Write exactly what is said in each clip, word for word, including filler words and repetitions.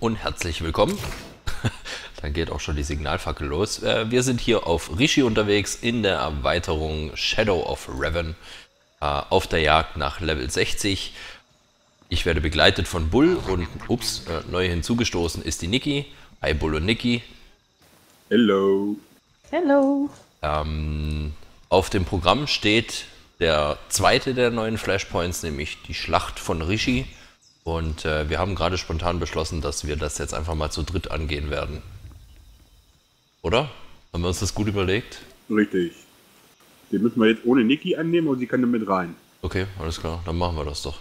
und herzlich willkommen. Dann geht auch schon die Signalfackel los. Äh, wir sind hier auf Rishi unterwegs in der Erweiterung Shadow of Revan äh, auf der Jagd nach Level sechzig. Ich werde begleitet von Bull und ups, äh, neu hinzugestoßen ist die Niki. Hi Bull und Niki. Hello. Hello. Ähm, auf dem Programm steht der zweite der neuen Flashpoints, nämlich die Schlacht von Rishi. Und äh, wir haben gerade spontan beschlossen, dass wir das jetzt einfach mal zu dritt angehen werden. Oder? Haben wir uns das gut überlegt? Richtig. Den müssen wir jetzt ohne Niki annehmen und sie kann dann mit rein. Okay, alles klar, dann machen wir das doch.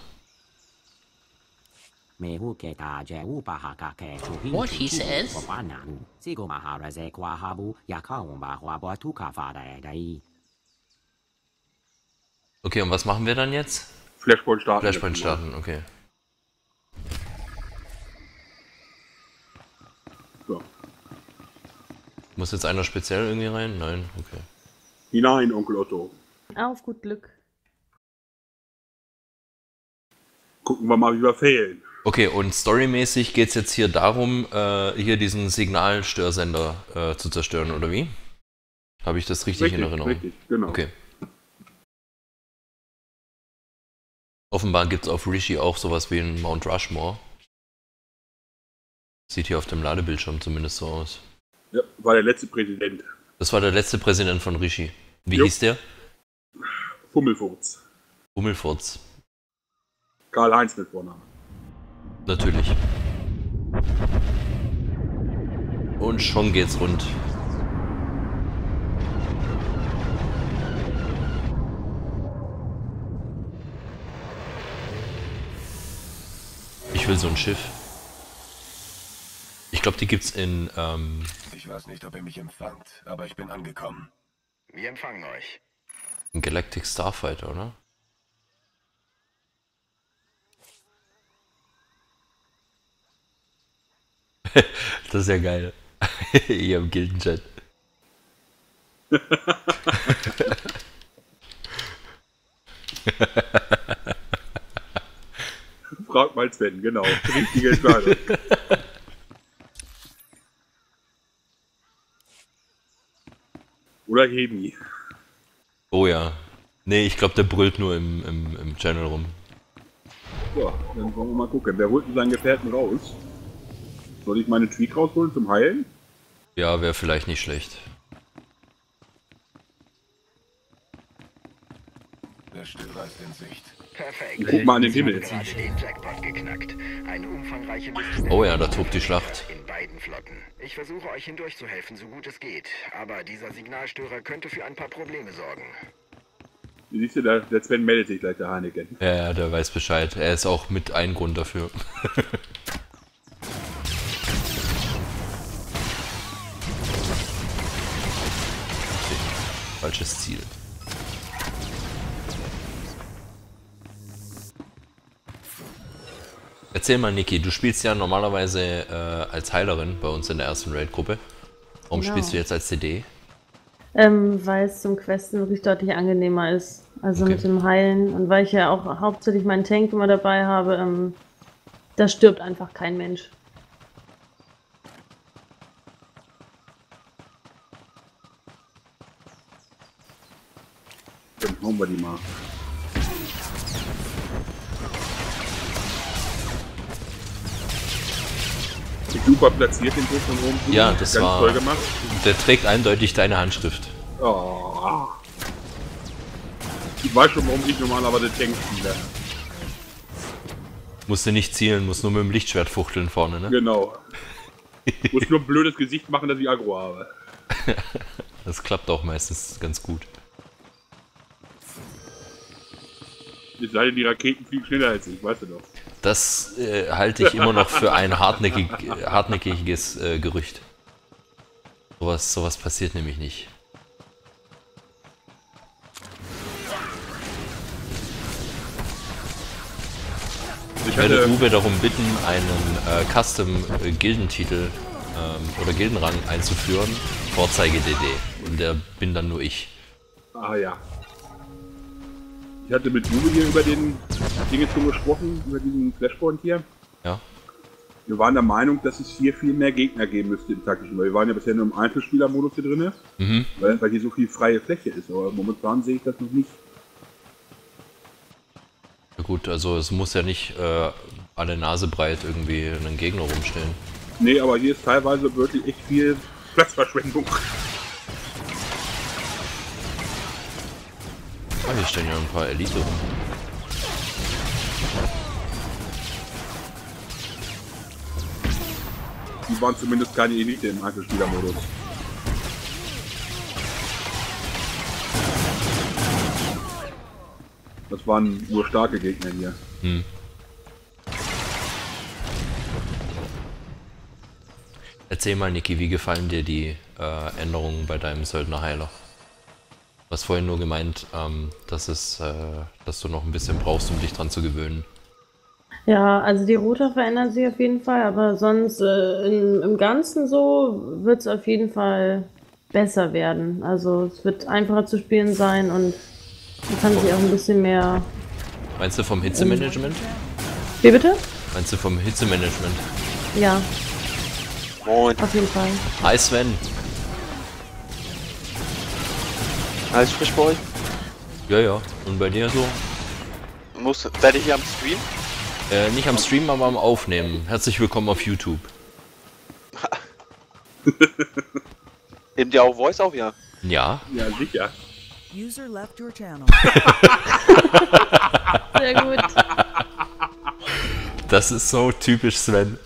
What he says? Okay, und was machen wir dann jetzt? Flashpoint starten. Flashpoint starten, okay. So. Muss jetzt einer speziell irgendwie rein? Nein, okay. Hinein, Onkel Otto. Auf gut Glück. Gucken wir mal, wie wir fehlen. Okay, und storymäßig geht es jetzt hier darum, äh, hier diesen Signalstörsender äh, zu zerstören, oder wie? Habe ich das richtig, Richtig, in Erinnerung? richtig, genau. Okay. Offenbar gibt es auf Rishi auch sowas wie einen Mount Rushmore. Sieht hier auf dem Ladebildschirm zumindest so aus. Ja, war der letzte Präsident. Das war der letzte Präsident von Rishi. Wie Jo. hieß der? Fummelfurz. Hummelfurz. Karl-Heinz mit Vornamen. Natürlich. Und schon geht's rund. Ich will so ein Schiff. Ich glaube, die gibt's in, ähm... Ich weiß nicht, ob ihr mich empfangt, aber ich bin angekommen. Wir empfangen euch. in Galactic Starfighter, oder? Das ist ja geil. Hier im Gildenchat. Frag mal Sven, genau. Richtige Entscheidung. Oder Hemi. Oh ja. Nee, ich glaube, der brüllt nur im, im, im Channel rum. So, dann wollen wir mal gucken. Wer holt denn seinen Gefährten raus? Soll ich meine Tweak rausholen zum Heilen? Ja, wäre vielleicht nicht schlecht. Der Störer ist in Sicht. Perfekt. Guck mal an den Wir haben Himmel. gerade den Jackpot geknackt. Eine umfangreiche Mission. Oh ja, da tobt die Schlacht. In beiden Flotten. Ich versuche euch hindurchzuhelfen, so gut es geht. Aber dieser Signalstörer könnte für ein paar Probleme sorgen. Siehst du, der, der Sven meldet sich gleich, der Heineken. Ja, ja, der weiß Bescheid. Er ist auch mit ein Grund dafür. Okay, falsches Ziel. Erzähl mal, Niki, du spielst ja normalerweise äh, als Heilerin bei uns in der ersten Raid-Gruppe. Warum Genau. spielst du jetzt als C D? Ähm, weil es zum Questen wirklich deutlich angenehmer ist. Also Okay. mit dem Heilen. Und weil ich ja auch hauptsächlich meinen Tank immer dabei habe, ähm, da stirbt einfach kein Mensch. Dann hauen wir die mal. Super platziert den Druck von oben. Ja, das Ganz war- toll gemacht. Der trägt eindeutig deine Handschrift. Oh. Ich weiß schon, warum ich normalerweise Tank spiele. Musst du nicht zielen, musst nur mit dem Lichtschwert fuchteln vorne, ne? Genau. Muss nur ein blödes Gesicht machen, dass ich Aggro habe. Das klappt auch meistens ganz gut. Es sei denn, die Raketen fliegen schneller als ich, weißt du doch. Das äh, halte ich immer noch für ein hartnäckig, hartnäckiges äh, Gerücht. Sowas, sowas passiert nämlich nicht. Ich werde Uwe darum bitten, einen äh, Custom-Gildentitel ähm, oder Gildenrang einzuführen. Vorzeige D D. Und der bin dann nur ich. Ah ja. Ich hatte mit Uwe hier über den Dinge schon gesprochen, über diesen Flashpoint hier. Ja. Wir waren der Meinung, dass es hier viel mehr Gegner geben müsste im taktischen, weil wir waren ja bisher nur im Einzelspielermodus hier drin, Mhm. weil, weil hier so viel freie Fläche ist, aber momentan sehe ich das noch nicht. Ja gut, also es muss ja nicht äh, alle Nase breit irgendwie einen Gegner rumstehen. Nee, aber hier ist teilweise wirklich echt viel Platzverschwendung. Ah, hier stehen ja ein paar Elite rum. Die waren zumindest keine Elite im Einzelspielermodus. Das waren nur starke Gegner hier. Hm. Erzähl mal, Niki, wie gefallen dir die äh, Änderungen bei deinem Söldnerheiler? Du hast vorhin nur gemeint, ähm, dass, es, äh, dass du noch ein bisschen brauchst, um dich dran zu gewöhnen. Ja, also die Router verändern sich auf jeden Fall, aber sonst äh, in, im Ganzen so wird es auf jeden Fall besser werden. Also es wird einfacher zu spielen sein und man kann sich auch ein bisschen mehr... Meinst du vom Hitzemanagement? Wie bitte? Meinst du vom Hitzemanagement? Ja, Moin. auf jeden Fall. Hi Sven. Alles frisch bei euch? Ja, ja. Und bei dir so? Muss, seid ihr hier am Stream? Äh, nicht am Stream, aber am Aufnehmen. Herzlich willkommen auf YouTube. Nehmt ihr auch Voice auf, ja? Ja. Ja, sicher. User left your channel. Sehr gut. Das ist so typisch Sven.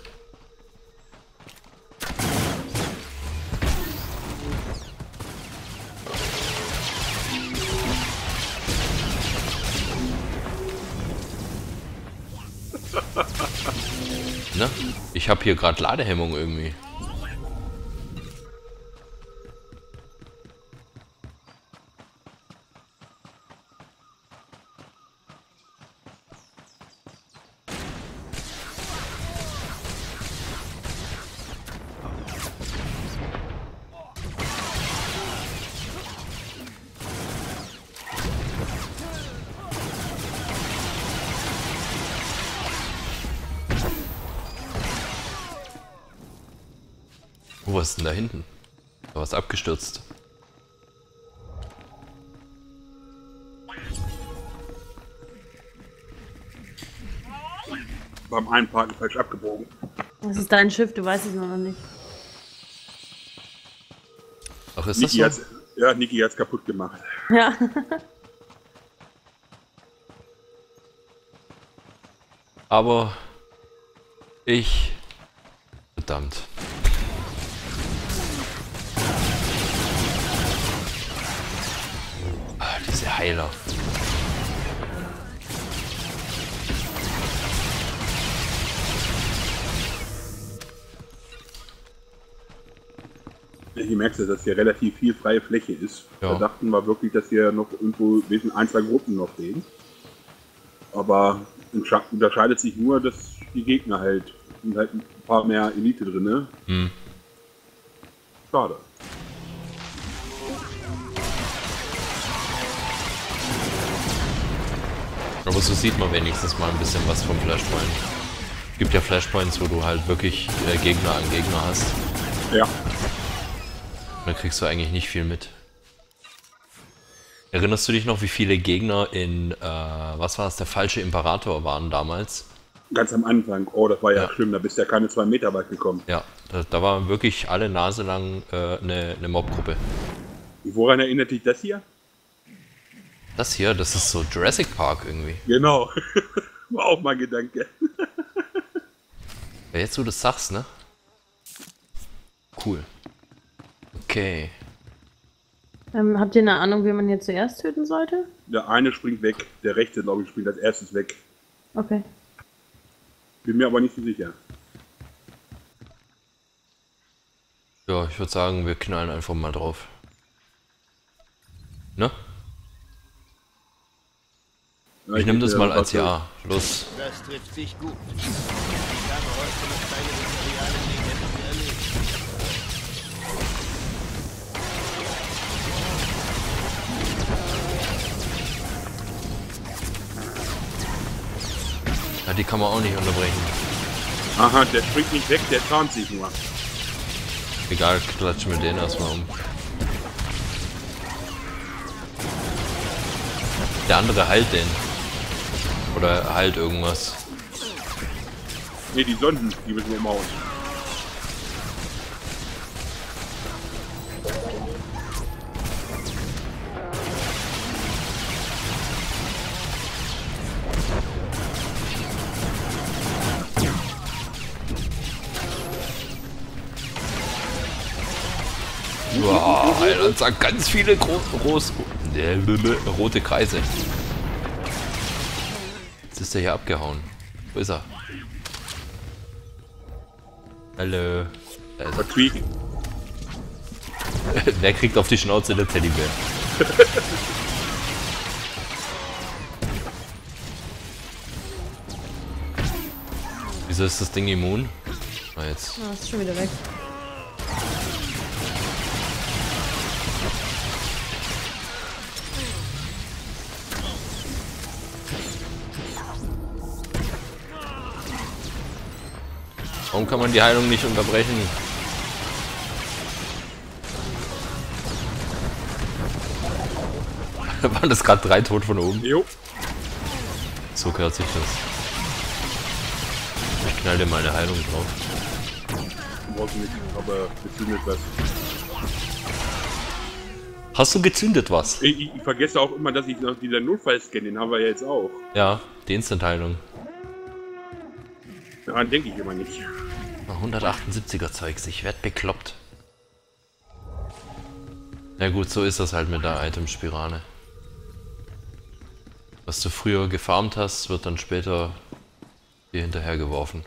Ne? Ich habe hier gerade Ladehemmung irgendwie. Oh, was ist denn da hinten? Da was abgestürzt. Beim Einparken falsch abgebogen. Das ist dein Schiff, du weißt es nur noch nicht. Ach, ist das Niki so? hat's, ja, Niki hat's kaputt gemacht. Ja. Aber ich... Verdammt. Ah, diese Heiler. Hier merkst du, dass hier relativ viel freie Fläche ist. Ja. Da dachten wir wirklich, dass hier noch irgendwo wesen ein, zwei Gruppen noch stehen. Aber unterscheidet sich nur, dass die Gegner halt, sind halt ein paar mehr Elite drin. Ne? Hm. Schade. Aber so sieht man wenigstens mal ein bisschen was vom Flashpoint. Es gibt ja Flashpoints, wo du halt wirklich äh, Gegner an Gegner hast. Ja. Da kriegst du eigentlich nicht viel mit. Erinnerst du dich noch, wie viele Gegner in, äh, was war das, der falsche Imperator waren damals? Ganz am Anfang. Oh, das war ja, Ja. schlimm. Da bist du ja keine zwei Meter weit gekommen. Ja, da, da war wirklich alle Nase lang äh, eine, eine Mobgruppe. Woran erinnert dich das hier? Das hier, das ist so Jurassic Park irgendwie. Genau. War auch mein Gedanke. Ja, jetzt wo du das sagst, ne? Cool. Okay. Ähm, habt ihr eine Ahnung, wie man hier zuerst töten sollte? Der eine springt weg. Der rechte, glaube ich, springt als erstes weg. Okay. Bin mir aber nicht so sicher. Ja, ich würde sagen, wir knallen einfach mal drauf. Ne? Ja, Ich nehme das denke, mal als war- Ja. Los. Das trifft sich gut. Ich habe heute noch keine imperialen Legenden erlebt. Ja, die kann man auch nicht unterbrechen. Aha, der springt nicht weg, der tarnt sich nur. Egal, klatschen wir den erstmal um. Der andere heilt den. Oder heilt irgendwas. Ne, die Sonden, die müssen wir umhauen. Wow, Alter, und sagt ganz viele groß, groß, äh, rote Kreise. Jetzt ist er hier abgehauen. Wo ist er? Hallo. Da ist er. Vertweaken. Wer kriegt auf die Schnauze, der Teddybär? Wieso ist das Ding immun? Ah, jetzt. Ah, ist schon wieder weg. Warum kann man die Heilung nicht unterbrechen? Waren das gerade drei tot von oben? Jo. So gehört sich das. Ich knall dir mal eine Heilung drauf. Brauchst du nicht, aber gezündet was. Hast du gezündet was? Ich, ich, ich vergesse auch immer, dass ich noch dieser Notfallscan, den haben wir ja jetzt auch. Ja, die Instant-Heilung. Daran denke ich immer nicht. hundertachtundsiebziger Zeugs, ich werd bekloppt. Ja gut, so ist das halt mit der Itemspirale. Was du früher gefarmt hast, wird dann später dir hinterher geworfen.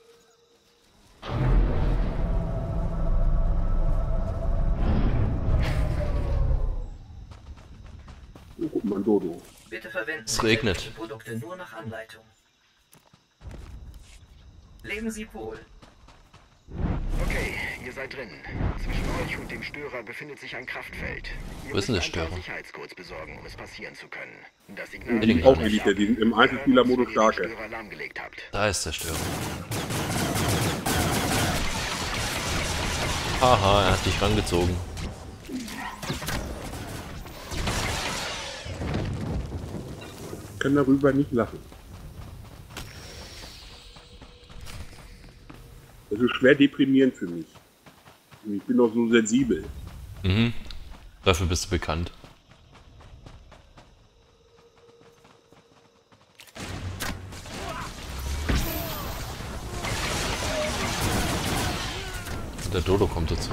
Oh, guck mal, Dodo. Bitte verwenden Es regnet. Sie Produkte nur nach Anleitung. Legen Sie Pol. Okay, ihr seid drin. Zwischen euch und dem Störer befindet sich ein Kraftfeld. Ihr Wo ist denn der müsst ein paar Störer? Sicherheitscodes besorgen, um es passieren zu können. Das Signal Die sind auch Elite, die sind im Einzelspieler-Modus starke. Störer lahmgelegt habt. Da ist der Störer. Haha, er hat dich rangezogen. Ich kann darüber nicht lachen. Das ist schwer deprimierend für mich. Ich bin doch so sensibel. Mhm. Dafür bist du bekannt. Der Dodo kommt dazu.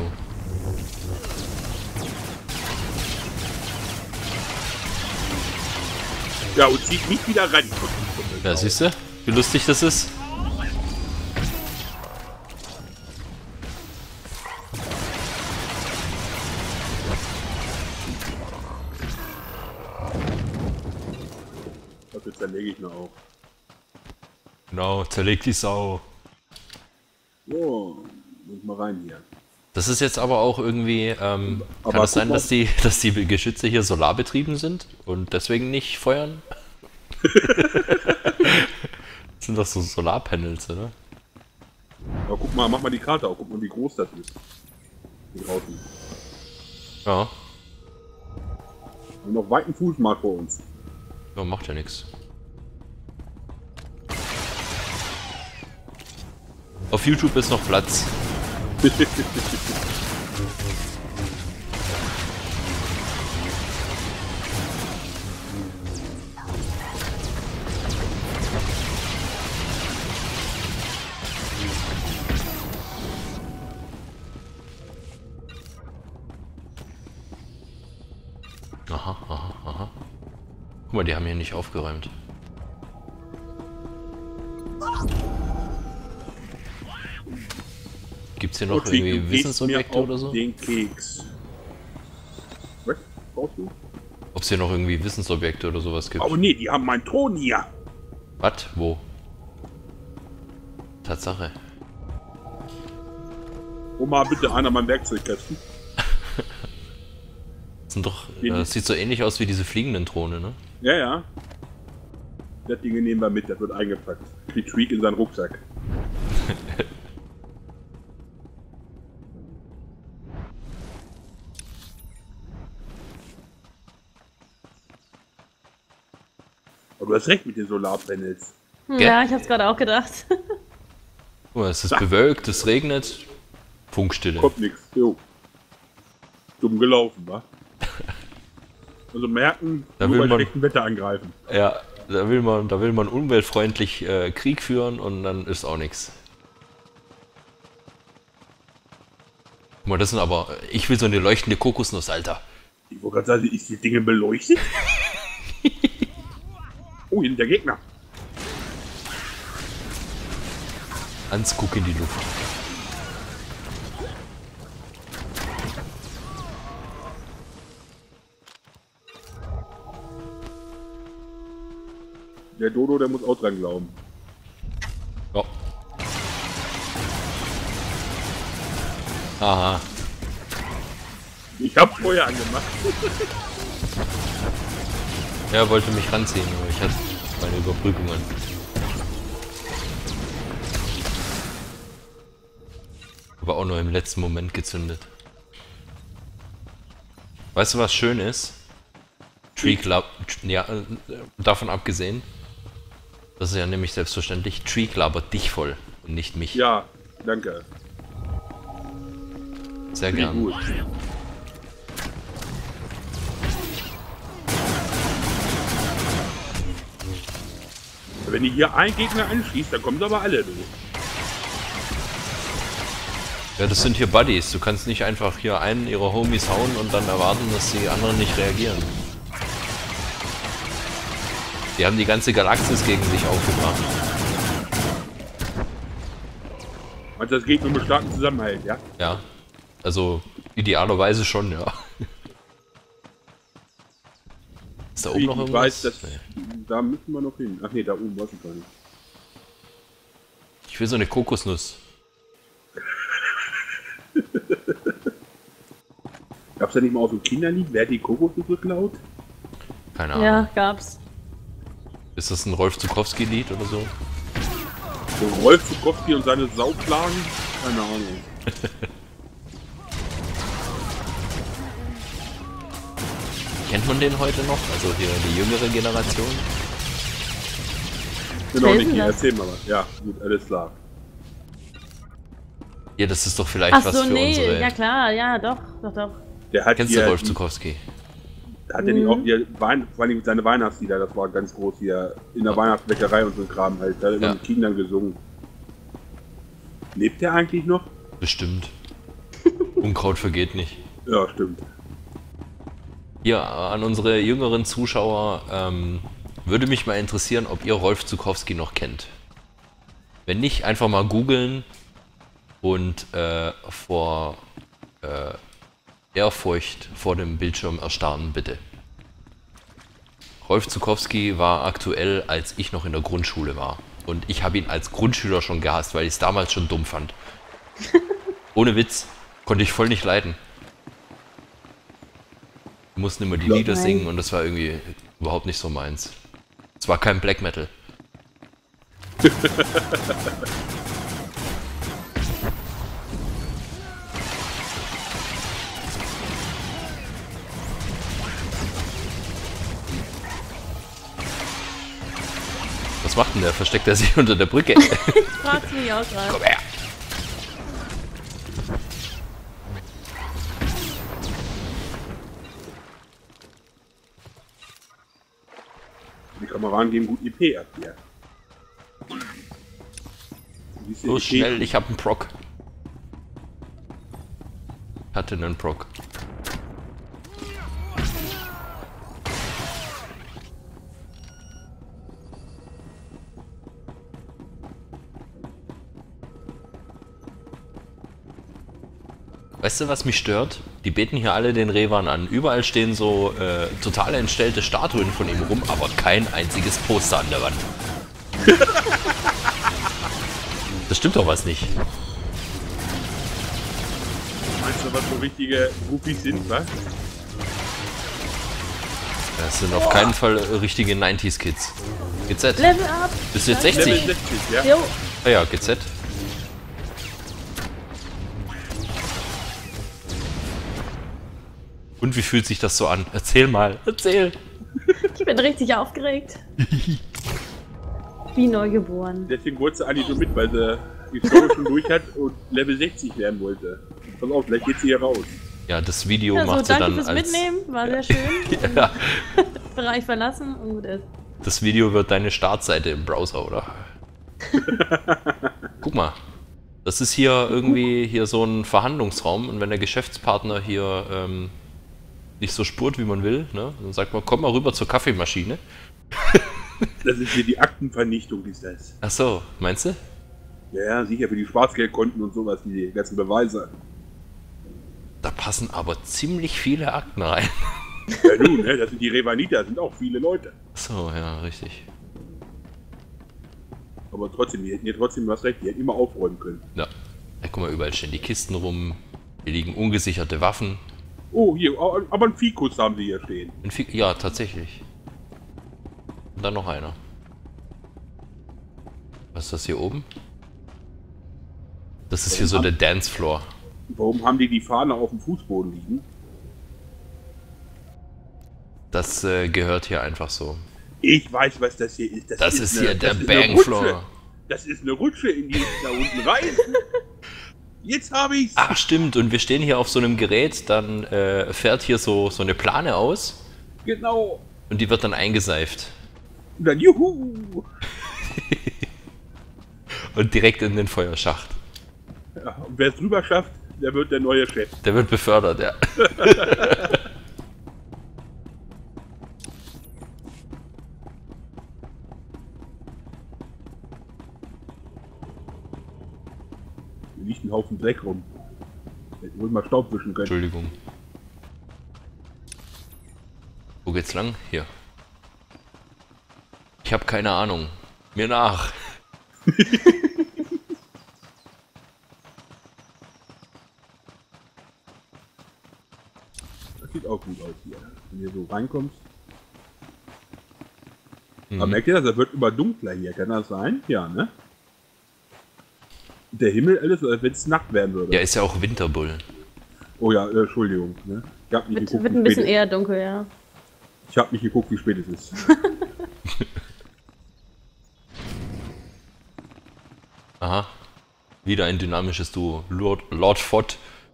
Ja, und zieht mich wieder ran. Ja, siehst du, wie lustig das ist? Dafür zerlege ich noch auch. Genau, zerleg die Sau. So, muss mal rein hier. Das ist jetzt aber auch irgendwie, ähm, Aber kann es guck sein, mal. dass die, dass die Geschütze hier solarbetrieben sind und deswegen nicht feuern? Das sind doch so Solarpanels, oder? Aber guck mal, mach mal die Karte auf, guck mal, wie groß das ist. Hier draußen. Ja, Und noch weiten Fußmark vor uns. ja macht ja nichts. Auf YouTube ist noch Platz. Aha, aha, aha. Guck mal, die haben hier nicht aufgeräumt. Gibt's hier noch Und wie- irgendwie du gehst Wissensobjekte mir auf oder so? Den Keks. Was? Brauchst du? Ob es hier noch irgendwie Wissensobjekte oder sowas gibt? Oh nee, die haben meinen Thron hier. Was? Wo? Tatsache. Hol mal bitte einer meinen Werkzeugkasten. Das sind doch. Den- Das sieht so ähnlich aus wie diese fliegenden Drohne, ne? Ja, ja. Das Ding nehmen wir mit, das wird eingepackt. Die Tweak in seinen Rucksack. Aber du hast recht mit den Solarpanels. Hm, ja, ich hab's gerade auch gedacht. Guck mal, es ist bewölkt, es regnet. Funkstille. Kommt nix. Jo. Dumm gelaufen, wa? Also merken, Da nur will bei man- schlechtem Wetter angreifen. Ja, da will man, da will man umweltfreundlich äh, Krieg führen und dann ist auch nichts. Guck mal, das sind aber. Ich will so eine leuchtende Kokosnuss, Alter. Ich wollte gerade sagen, ist die Dinge beleuchtet? Oh, hier sind der Gegner. Hans, guck in die Luft. Der Dodo, der muss auch dran glauben. Ja. Aha. Ich hab Feuer angemacht. Er wollte mich ranziehen, aber ich hatte meine Überbrückungen. Aber auch nur im letzten Moment gezündet. Weißt du, was schön ist? Tree Club, ja, äh, davon abgesehen, das ist ja nämlich selbstverständlich, Tree labert dich voll und nicht mich. Ja, danke. Sehr Finde ich gern. gut. Wenn ihr hier einen Gegner anschießt, dann kommen aber alle, du. Ja, das sind hier Buddies. Du kannst nicht einfach hier einen ihrer Homies hauen und dann erwarten, dass die anderen nicht reagieren. Die haben die ganze Galaxis gegen sich aufgebracht. Also das geht nur mit starkem Zusammenhalt, ja? Ja. Also idealerweise schon, ja. Ist da oben Ich noch irgendwas? weiß, dass, Nee. da müssen wir noch hin. Ach nee, da oben weiß ich gar nicht. Ich will so eine Kokosnuss. Gab's da nicht mal auch so ein Kinderlied? Wer hat die Kokosnuss geklaut? Keine Ahnung. Ja, gab's. Ist das ein Rolf Zukowski-Lied oder so? So Rolf Zukowski und seine Sauklagen? Keine Ahnung. Kennt man den heute noch? Also hier die jüngere Generation? Genau, Wer ist Niki, denn das? erzähl mal was. Ja, gut, alles klar. Ja, das ist doch vielleicht Ach was so, für nee, unsere... ja klar, ja, doch, doch, doch. Der hat Kennst du hier, Rolf die- Zukowski? hat er nicht auch hier, Wein, vor allem seine Weihnachtslieder, das war ganz groß hier, in der Weihnachtsbäckerei und so ein Kram halt, da hat er immer Ja. mit Kindern gesungen. Lebt der eigentlich noch? Bestimmt. Unkraut vergeht nicht. Ja, stimmt. Hier an unsere jüngeren Zuschauer, ähm, würde mich mal interessieren, ob ihr Rolf Zukowski noch kennt. Wenn nicht, einfach mal googeln und äh, vor äh, Ehrfurcht vor dem Bildschirm erstarren, bitte. Rolf Zukowski war aktuell, als ich noch in der Grundschule war. Und ich habe ihn als Grundschüler schon gehasst, weil ich es damals schon dumm fand. Ohne Witz, konnte ich voll nicht leiden. Wir mussten immer die Ja. Lieder Nein. singen und das war irgendwie überhaupt nicht so meins. Es war kein Black Metal. Was macht denn der? Versteckt er sich unter der Brücke? Fragst mich auch gerade. Komm her! Die Kameraden geben gut I P ab hier. Siehst du, Los, I P? schnell, ich hab einen Proc. Hatte einen Proc. Weißt du, was mich stört? Die beten hier alle den Revan an. Überall stehen so äh, total entstellte Statuen von ihm rum, aber kein einziges Poster an der Wand. Das stimmt doch was nicht. Meinst du, was so richtige Groupies sind, was? Das sind auf keinen Fall äh, richtige neunziger Kids. G Z. Level up! Bist du jetzt Level sechzig? sechzig, ja? Jo, Ah ja, G Z. Und wie fühlt sich das so an? Erzähl mal, erzähl. Ich bin richtig aufgeregt. Wie neugeboren. Deswegen wollte sie eigentlich so mit, weil sie die Story schon durch hat und Level sechzig werden wollte. Pass auf, vielleicht geht sie hier raus. Ja, das Video Ja, so, macht sie danke dann fürs als... Mitnehmen, war sehr schön. Ja, Bereich verlassen und gut ist. das Video wird deine Startseite im Browser, oder? Guck mal. Das ist hier irgendwie hier so ein Verhandlungsraum und wenn der Geschäftspartner hier ähm, nicht so spurt, wie man will, ne, dann sagt man, komm mal rüber zur Kaffeemaschine. Das ist hier die Aktenvernichtung, ist das. Ach so, meinst du? Ja, ja, sicher für die Schwarzgeldkonten und sowas, die ganzen Beweise. Da passen aber ziemlich viele Akten rein. Ja nun, ne, das sind die Revaniter, das sind auch viele Leute. Ach so, ja, richtig. Aber trotzdem, die hätten ja trotzdem was recht, die hätten immer aufräumen können. Ja. Ja, guck mal, überall stehen die Kisten rum, hier liegen ungesicherte Waffen. Oh, hier, aber einen Fikus haben sie hier stehen. Ein Fi- Ja, tatsächlich. Und dann noch einer. Was ist das hier oben? Das ist hier so der Dancefloor. Warum haben die die Fahne auf dem Fußboden liegen? Das äh, gehört hier einfach so. Ich weiß, was das hier ist. Das ist hier der das ist eine Bangfloor. Rutsche. Das ist eine Rutsche in die da unten rein. Jetzt habe ich's. Ach stimmt, und wir stehen hier auf so einem Gerät, dann äh, fährt hier so, so eine Plane aus Genau. und die wird dann eingeseift. Und dann juhu. Und direkt in den Feuerschacht. Ja, und wer es drüber schafft, der wird der neue Chef. Der wird befördert, ja. Hier liegt ein Haufen Dreck rum. Hätten wohl mal Staub wischen können. Entschuldigung. Wo geht's lang? Hier. Ich habe keine Ahnung. Mir nach. Das sieht auch gut aus hier. Wenn du hier so reinkommst. Mhm. Aber merkt ihr das? Das wird immer dunkler hier. Kann das sein? Ja, ne? Der Himmel, alles, als wenn es Nacht werden würde. Ja, ist ja auch Winterbull. Oh ja, äh, Entschuldigung. Ne? Ich hab nicht Wird, geguckt, wird wie ein bisschen spät eher dunkel, ja. es- Ich habe nicht geguckt, wie spät es ist. Aha. Wieder ein dynamisches Duo. Lord, Lord Fott.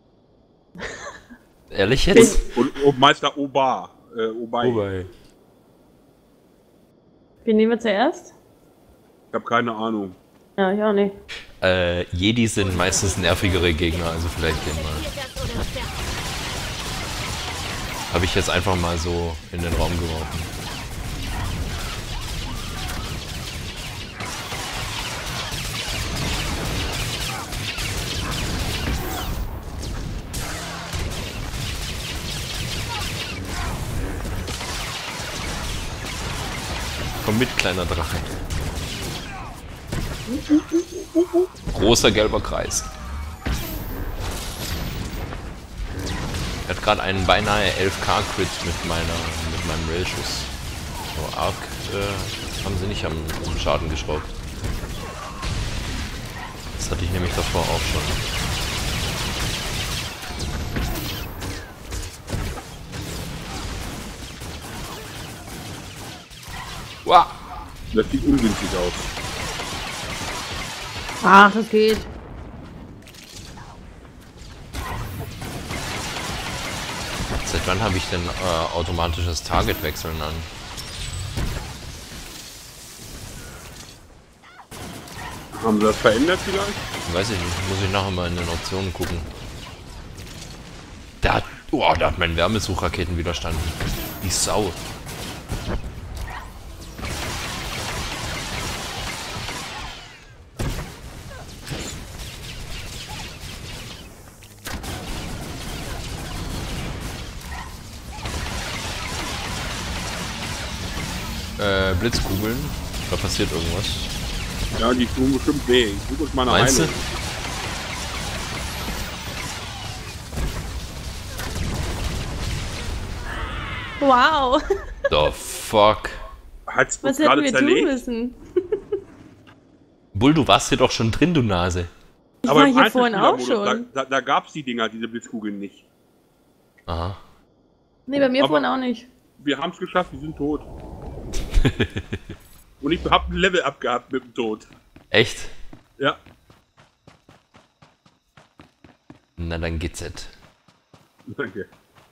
Ehrlich jetzt? Und, und Meister Oba. Äh, Obai. Wobei. Wen nehmen wir zuerst? Ich habe keine Ahnung. Ja, ich auch nicht. Äh, Jedi sind meistens nervigere Gegner, also vielleicht den mal. Habe ich jetzt einfach mal so in den Raum geworfen. Komm mit, kleiner Drache. Großer gelber Kreis. Er hat gerade einen beinahe elf K Crit mit meiner mit meinem Railschuss. So arg äh, haben sie nicht am, am Schaden geschraubt. Das hatte ich nämlich davor auch schon. Wow. Das sieht ungünstig aus. Ach, es geht. Seit wann habe ich denn äh, automatisches Target wechseln an? Haben sie das verändert vielleicht? Weiß ich nicht, muss ich nachher mal in den Optionen gucken. Da hat, oh, da hat mein Wärmesuchraketen widerstanden. Die Sau. Äh, Blitzkugeln. Da passiert irgendwas. Ja, die tun bestimmt weh. Ich suche uns mal eine Meinst du? Heilung. Wow. The fuck. Hat's Was uns hätten gerade wir tun zerlegt? müssen? Bull, du warst hier doch schon drin, du Nase. Ich Aber war im hier vorhin auch Einzelspielermodus, schon. Da, da, da gab es die Dinger, diese Blitzkugeln nicht. Aha. Nee, bei mir Aber- vorhin auch nicht. Wir haben es geschafft, wir sind tot. Und ich habe ein Level abgehabt mit dem Tod. Echt? Ja. Na dann geht's jetzt. Danke.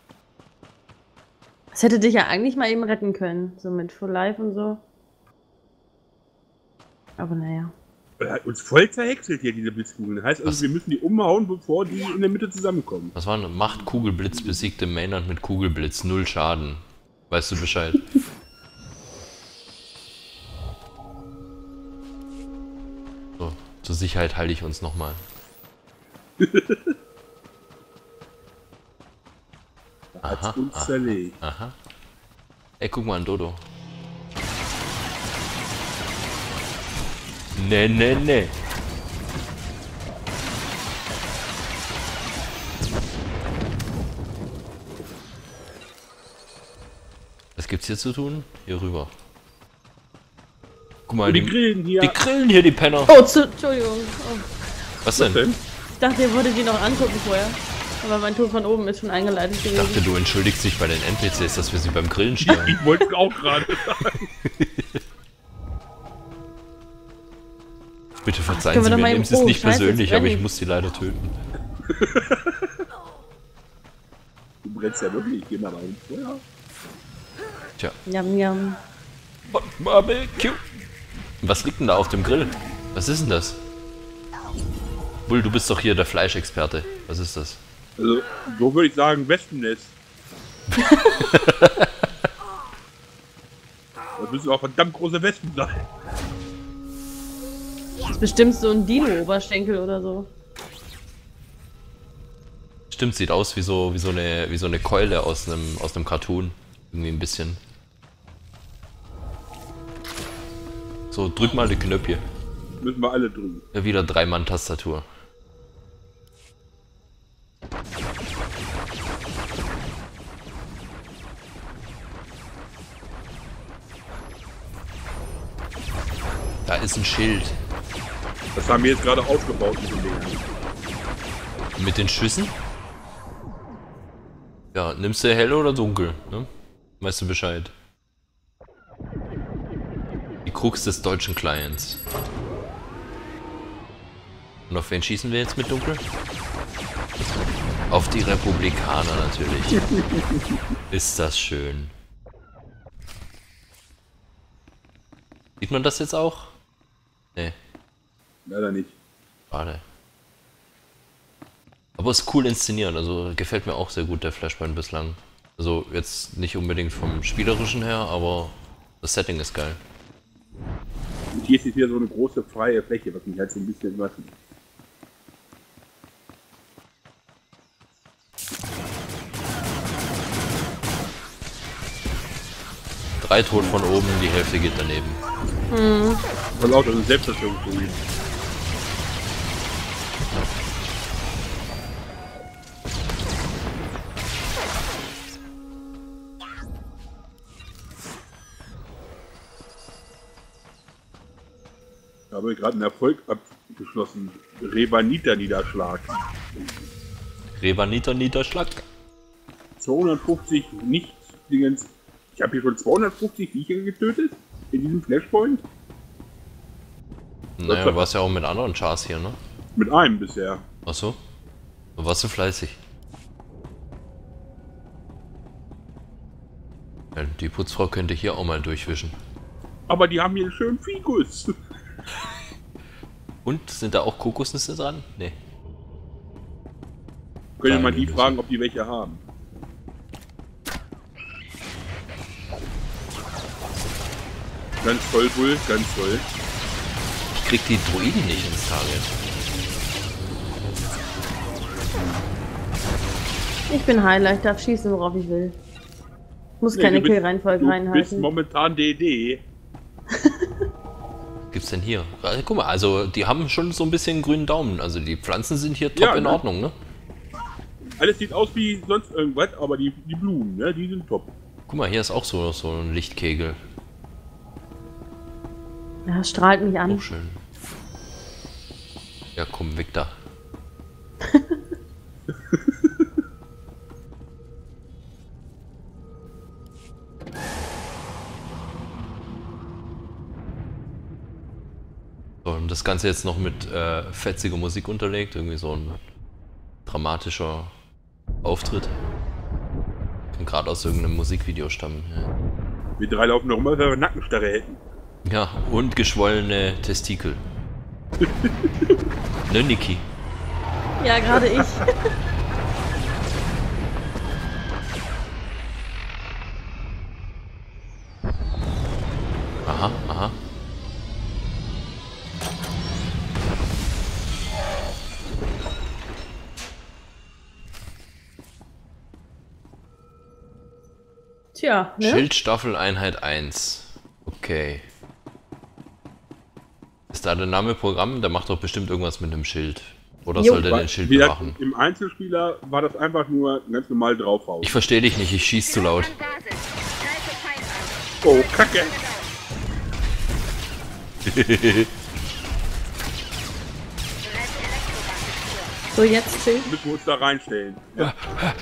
Das hätte dich ja eigentlich mal eben retten können. So mit Full Life und so. Aber naja. Er hat uns voll zerhäckselt hier, diese Blitzkugeln. Das heißt also, Was? wir müssen die umhauen, bevor die in der Mitte zusammenkommen. Was war denn? Macht Kugelblitz besiegte Maynard mit Kugelblitz. Null Schaden. Weißt du Bescheid? So, zur Sicherheit halte ich uns nochmal. Hat's Aha, uns aha. zerlegt. Aha. Ey, guck mal an Dodo. Nee, nee, nee. Was gibt's hier zu tun? Hier rüber. Guck mal, Und die die, Grillen hier. die grillen hier, die Penner. Oh, zu, Entschuldigung. Oh. Was denn? denn? Ich dachte, ihr wolltet die noch angucken vorher. Aber mein Ton von oben ist schon eingeleitet Ich gewesen. dachte, du entschuldigst dich bei den N P Cs, dass wir sie beim Grillen stellen. Ich wollte es auch gerade sagen. Bitte verzeihen können wir Sie doch mir, mal nehmen eben- Sie es oh, nicht scheiße, persönlich, jetzt aber ich brenn ich. muss sie leider töten. Du brennst ja wirklich, geh mal rein. Ja. Tja. Jam, jam. Barbecue. Was liegt denn da auf dem Grill? Was ist denn das? Bull, du bist doch hier der Fleischexperte. Was ist das? Also, so würde ich sagen, Wespennest. Das müssen auch verdammt große Wespen sein. Das ist bestimmt so ein Dino-Oberschenkel oder so. Stimmt, sieht aus wie so, wie so, eine, wie so eine Keule aus einem, aus einem Cartoon. Irgendwie ein bisschen. So, drück mal die Knöpfe. Müssen wir alle drücken. Ja, wieder Drei-Mann-Tastatur. Da ist ein Schild. Das haben wir jetzt gerade aufgebaut mit den Dingern. Mit den Schüssen? Ja, nimmst du hell oder dunkel, ne? Weißt du Bescheid. Die Krux des deutschen Clients. Und auf wen schießen wir jetzt mit dunkel? Auf die Republikaner natürlich. Ist das schön. Sieht man das jetzt auch? Nee, Leider nicht. schade. Aber ist cool inszeniert, also gefällt mir auch sehr gut der Flashpoint bislang. Also jetzt nicht unbedingt vom Spielerischen her, aber das Setting ist geil. Und hier ist jetzt wieder so eine große freie Fläche, was mich halt so ein bisschen was. Drei tot von oben, die Hälfte geht daneben. Voll laut, also Selbstzerstörung. Da habe ich gerade einen Erfolg abgeschlossen. Rebanita-Niederschlag. Revaniter Niederschlag. zweihundertfünfzig Nicht-Dingens. Ich habe hier schon zweihundertfünfzig Viecher getötet in diesem Flashpoint. Naja, du warst ja auch mit anderen Chars hier, ne? Mit einem bisher. Achso. Du warst so fleißig. Ja, die Putzfrau könnte hier auch mal durchwischen. Aber die haben hier einen schönen Fikus. Und sind da auch Kokosnüsse dran? Nee. Können wir mal Nein, die das- fragen, ob die welche haben. Ganz toll, Bull, ganz toll. Ich krieg die Druiden nicht ins Target. Ich bin Heiler, ich darf schießen, worauf ich will. Muss Nee, keine du bist- Kill-Reihenfolge Du bist reinhalten. momentan D D. Gibt's denn hier? Also, guck mal, also die haben schon so ein bisschen grünen Daumen. Also die Pflanzen sind hier top Ja, in ne? Ordnung, ne? Alles sieht aus wie sonst irgendwas, aber die, die Blumen, ne, die sind top. Guck mal, hier ist auch so, so ein Lichtkegel. Ja, strahlt mich an. Auch schön. Ja, komm, weg da. das Ganze jetzt noch mit äh, fetziger Musik unterlegt, irgendwie so ein dramatischer Auftritt. Kann gerade aus irgendeinem Musikvideo stammen. Ja. Wir drei laufen noch immer, weil wir Nackenstarre hätten. Ja, und geschwollene Testikel. Ne, Niki? Ja, gerade ich. Aha, aha. Tja, ne? Schildstaffel Einheit eins. Okay. Ist da der Name Programm? Der macht doch bestimmt irgendwas mit einem Schild. Oder Jo. soll der den Schild Wie gesagt, bewachen? im Einzelspieler war das einfach nur ganz normal draufhauen. Ich verstehe dich nicht, ich schieß zu laut. Oh, Kacke! So, jetzt chill. Müssen wir uns da reinstellen. Ja.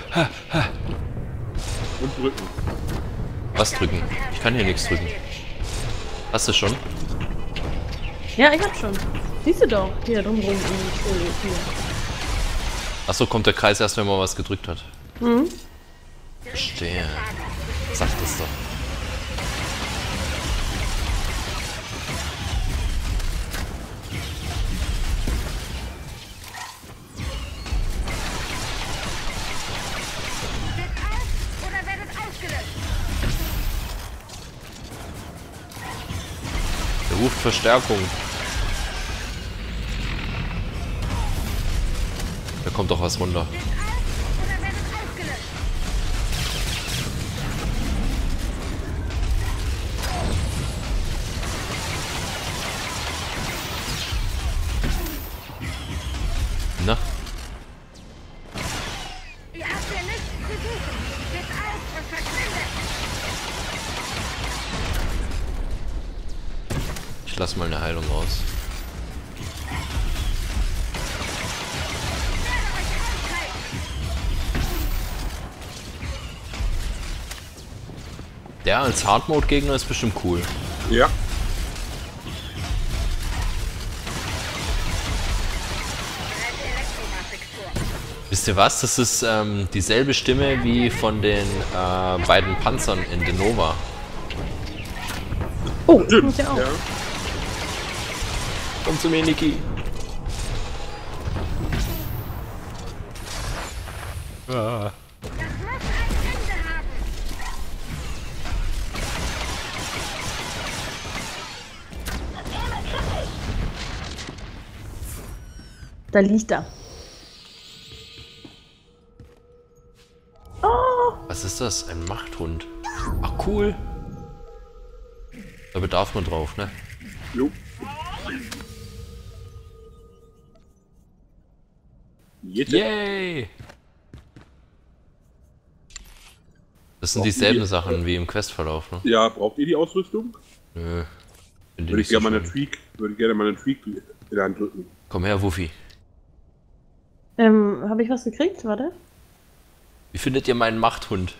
Und drücken. Was drücken? Ich kann hier nichts drücken. Hast du schon? Ja, ich hab schon. Siehst du doch. Hier drumrum. Und, oh, hier. Achso, kommt der Kreis erst, wenn man was gedrückt hat. Mhm. Verstehe. Sag das doch. Der ruft Verstärkung. Da kommt doch was runter. Na? Ihr habt ja nichts zu suchen. Geht auf und verschwindet. Ich lass mal eine Heilung raus. Der als Hard-Mode-Gegner ist bestimmt cool. Ja. Wisst ihr was? Das ist ähm, dieselbe Stimme wie von den äh, beiden Panzern in Denova. Oh, ich muss ja auch. Ja. Komm zu mir, Niki. Ah. Da liegt er. Oh, Was ist das? Ein Machthund. Ach cool. Da bedarf man drauf, ne? Jo. Jetzt. Yay! Das sind Brauchen dieselben wir- Sachen wie im Questverlauf, ne? Ja, braucht ihr die Ausrüstung? Nö. Bin dir Würde ich, nicht so gerne mal einen schön. Tweak, würde ich gerne mal einen Tweak in der Hand drücken. Komm her, Wuffi. ähm, habe ich was gekriegt? Warte. Wie findet ihr meinen Machthund?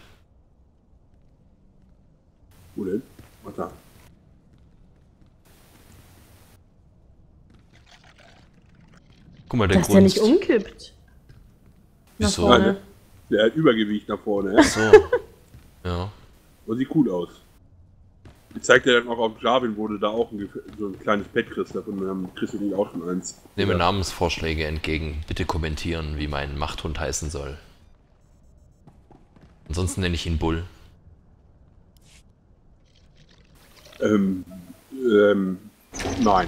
Wo denn? Was da? Guck mal, der Dass der nicht grunzt. umkippt. Nach Wieso? vorne. Der hat Übergewicht nach vorne. Ja? So. Ja. Aber sieht gut aus. Die zeigt ja dann auch auf Jarvin, wurde da auch ein, Gef- so ein kleines Pet kriegst. Davon haben Chris und ich auch schon eins. Nehme Ja. Namensvorschläge entgegen. Bitte kommentieren, wie mein Machthund heißen soll. Ansonsten nenne ich ihn Bull. Ähm, ähm, nein.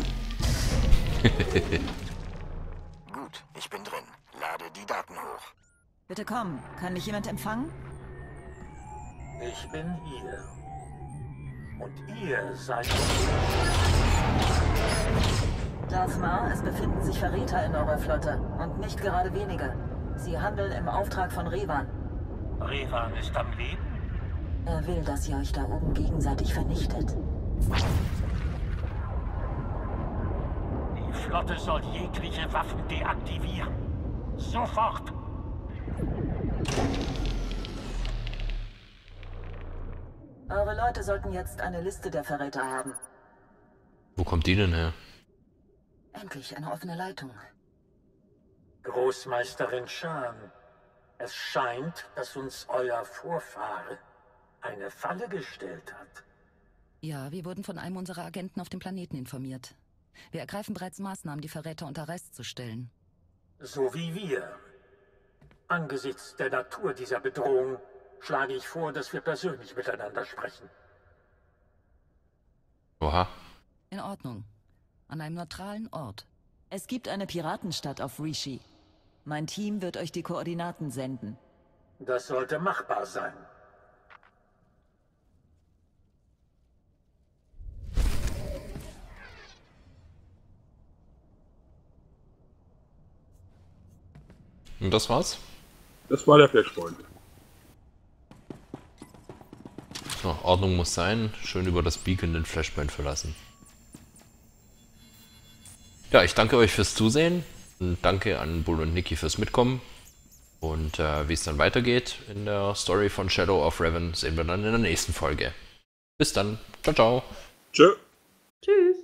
Gut, ich bin drin. Lade die Daten hoch. Bitte komm, kann mich jemand empfangen? Ich bin hier. Und ihr seid... Darth Maul, es befinden sich Verräter in eurer Flotte. Und nicht gerade wenige. Sie handeln im Auftrag von Revan. Revan ist am Leben? Er will, dass ihr euch da oben gegenseitig vernichtet. Die Flotte soll jegliche Waffen deaktivieren. Sofort! Eure Leute sollten jetzt eine Liste der Verräter haben. Wo kommt die denn her? Endlich eine offene Leitung. Großmeisterin Shan, es scheint, dass uns euer Vorfahre eine Falle gestellt hat. Ja, wir wurden von einem unserer Agenten auf dem Planeten informiert. Wir ergreifen bereits Maßnahmen, die Verräter unter Arrest zu stellen. So wie wir. Angesichts der Natur dieser Bedrohung schlage ich vor, dass wir persönlich miteinander sprechen. Oha. In Ordnung. An einem neutralen Ort. Es gibt eine Piratenstadt auf Rishi. Mein Team wird euch die Koordinaten senden. Das sollte machbar sein. Und das war's? Das war der Flashpoint. So, Ordnung muss sein. Schön über das Beacon den Flashpoint verlassen. Ja, ich danke euch fürs Zusehen. Und danke an Bull und Niki fürs Mitkommen. Und äh, wie es dann weitergeht in der Story von Shadow of Revan, sehen wir dann in der nächsten Folge. Bis dann. Ciao, ciao. Tschö. Tschüss.